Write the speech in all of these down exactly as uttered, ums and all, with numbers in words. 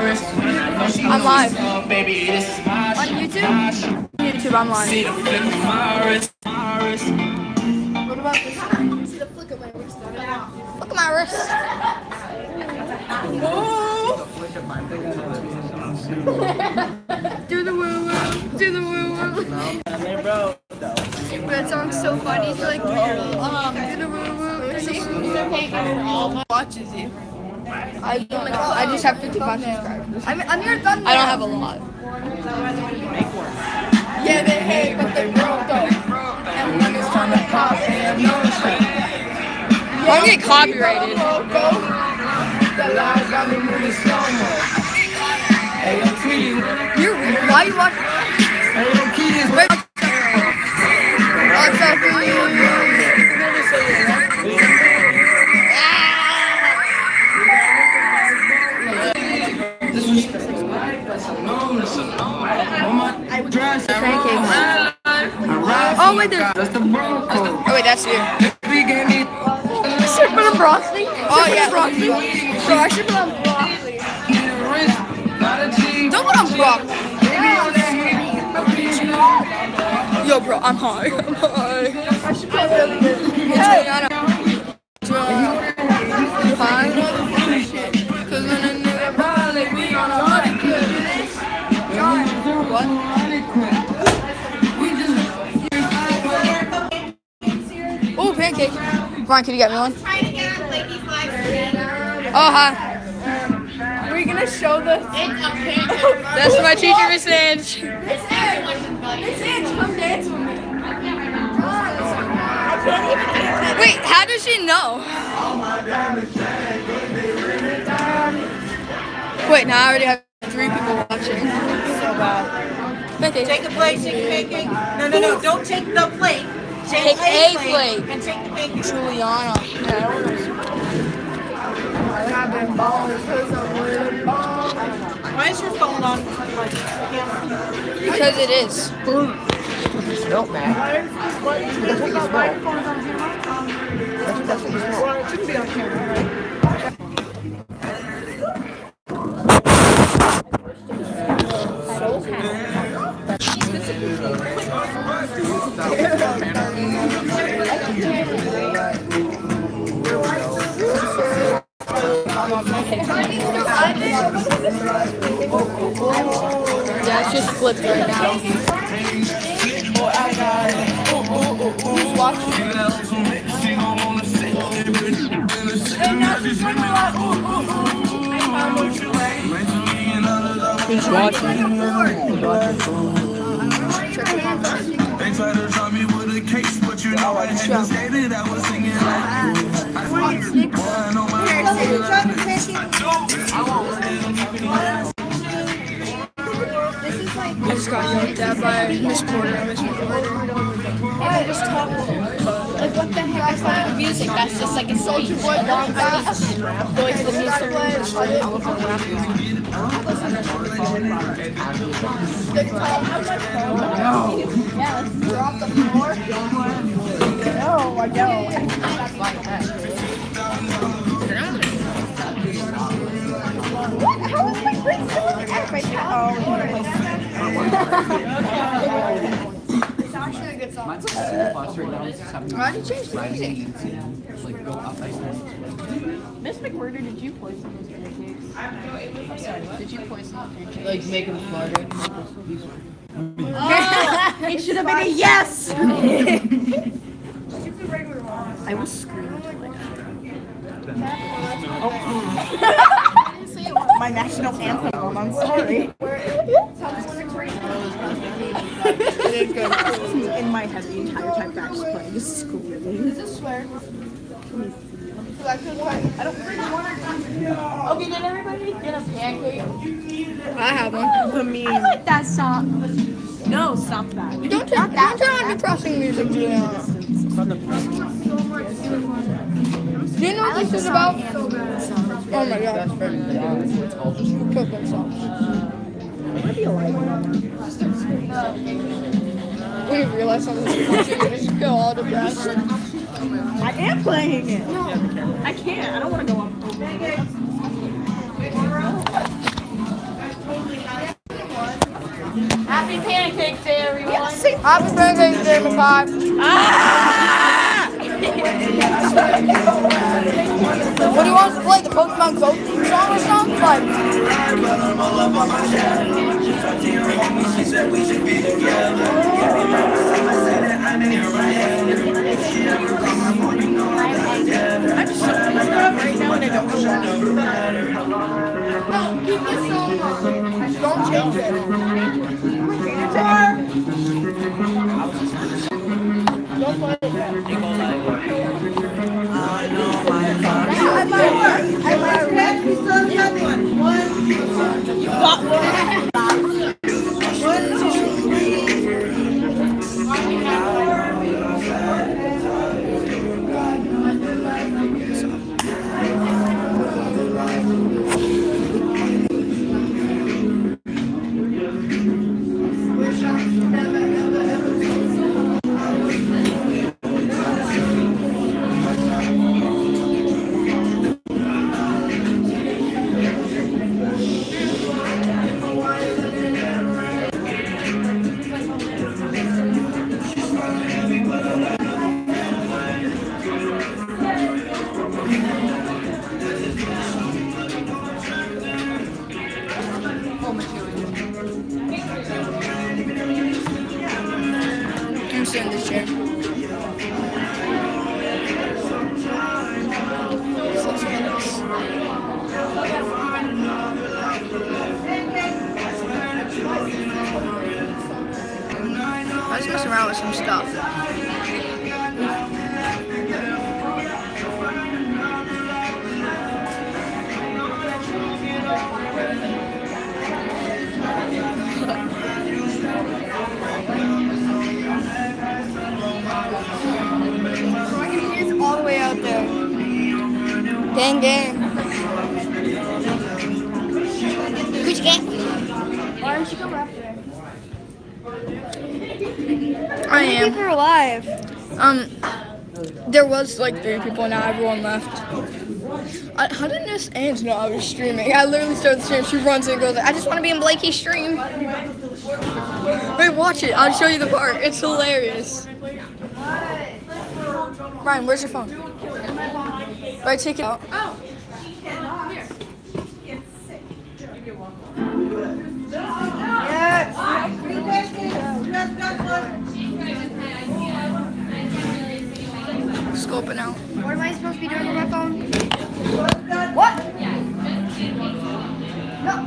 I'm live. On YouTube? YouTube, I'm live. What about this? See the flick of my wrist. Look at my wrist. Oh! Do the woo woo. Do the woo woo. That song's so funny. It's like, um, do the woo woo. See? Watches you. I don't know. I just have fifty-five subscribers. I'm, I'm your thunder. I don't have a lot. Yeah, they hate, but they broke up. And when it's time to pop, they have no strength. I'm gonna get copyrighted. You're weird. Why are you watching? Pancake. Oh wait, there's. Oh wait, that's you. I should put a broccoli. Oh yeah, broccoli. So I should put on broccoli. Don't put on broccoli. Yo, bro, I'm high. I'm high. I should put really good. Hey, I know. You high? Cause when I knew about it, we on a honey clip. What? Oh, pancake. Brian, can you get me one? Oh, hi. Are we gonna show the? That's my teacher message. It's Ange. Come dance with me. Wait, how does she know? Wait, now I already have three people watching. So bad. Pancake. Take the plate, take the pancake. No, no, no, don't take the plate. Take, take a plate. plate. And take the pancake. Juliana. Why is your phone on? Because it is. It's milk, man. That's what you smell. That's what you smell. Well, it shouldn't be on camera, right? Yeah, it's just flipped right now. Who's watching? Who's watching? They tried to try me with a case, but you know I had to say that I was singing like I just got yelled at by Miss Porter. Miss Porter. I just talk. Like what the heck is that music? That's just like a soldier boy going going to the music. No. Yeah, let's drop the floor. No, I don't. What? How is my brain still in the air right now? It's actually a good song. Mine's like C plus right now. Why did you change the music? Like go up ice. Miss McWhirter, did you poison those pancakes? I'm sorry, did you poison the pancakes? Like make them smarter. Oh, it should have been a yes! I will scream. My national anthem, Mom, I'm sorry. In my head the entire time back just playing. This is cool. Does this swear? I don't really want to. Okay, did everybody get a pancake? I have one. The meme. I like that song. No, stop that. Don't turn, don't turn on depressing music, Juliana. Do you know what this is about? Oh my god. Kill themselves. We realize someone's watching and just go all depressed. I am playing it. No, I can't. I don't want to go on. Happy Pancake Day, everyone. Happy Pancake Day, Makai. Ah! What do you want us to play? The Pokemon Go theme song or something? Like. I'm just looking up right now and I don't know why. No, keep this song on. Don't change it. Don't play it yet. I might. I might. We still have another one. One. You got one. I'm sitting in this chair. Six minutes. I was messing around with some stuff. All the way out there. Gang, gang. Which gang? Why don't you go after? I am. People are alive. Um, there was like three people, now everyone left. I, how did Miss Ames know I was streaming? I literally started the stream. She runs in and goes, I just want to be in Blakey's stream. Wait, watch it. I'll show you the part. It's hilarious. Ryan, where's your phone? Right, take it out. Oh. Scoping out. What am I supposed to be doing with my phone? What? No.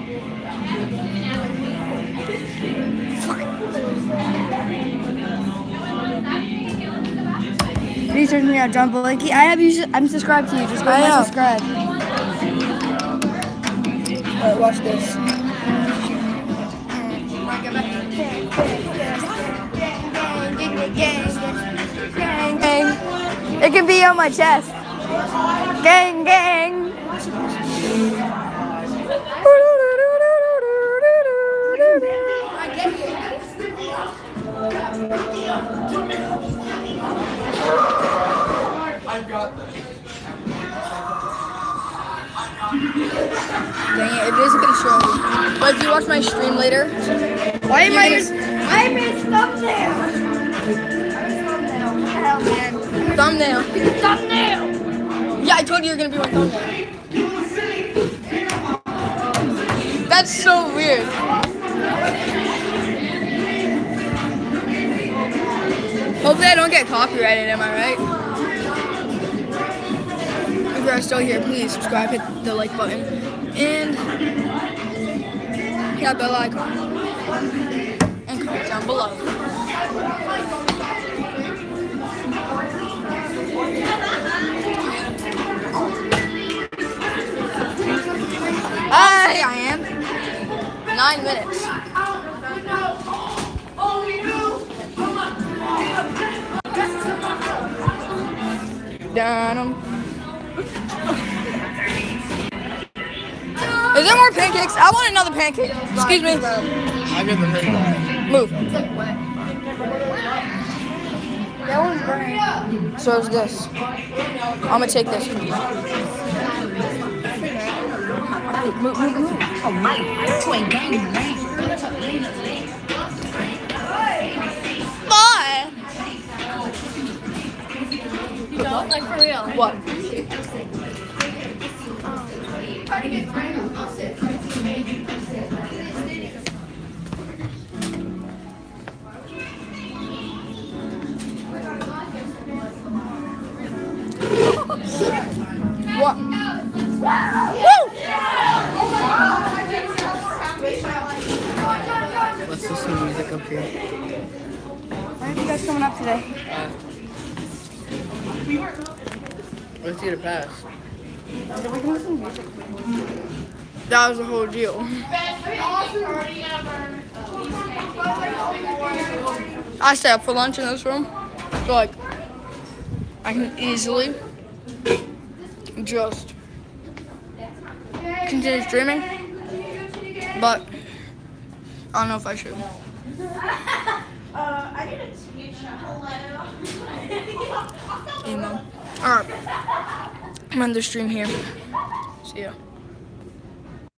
Please search me out, John Blakey. I have you. I'm subscribed to you. Just go and subscribe. Alright, watch this. Gang, gang. It can be on my chest. Gang, gang. I've got this. Dang it, it isn't gonna show me. But if you watch my stream later, why am I just I missed thumbnail? Hell man. Thumbnail. Thumbnail! Yeah, I told you you're gonna be my thumbnail. That's so weird. Hopefully I don't get copyrighted, am I right? If you're still here, please subscribe, hit the like button, and hit that bell icon, and comment down below. Hi, I am. Nine minutes. Down 'em. Is there more pancakes? I want another pancake. Excuse me. I get the ring one. Move. That one's burning. So is this. I'm gonna take this. Move, move, move. Oh my, twin gang, man. What? Like for real? What? What? Let's do some music up here. Why are you guys coming up today? Uh, let's get a pass. That was the whole deal. I stay up for lunch in this room, so like I can easily just continue streaming, but I don't know if I should. Email. Alright, I'm on the stream here. See ya.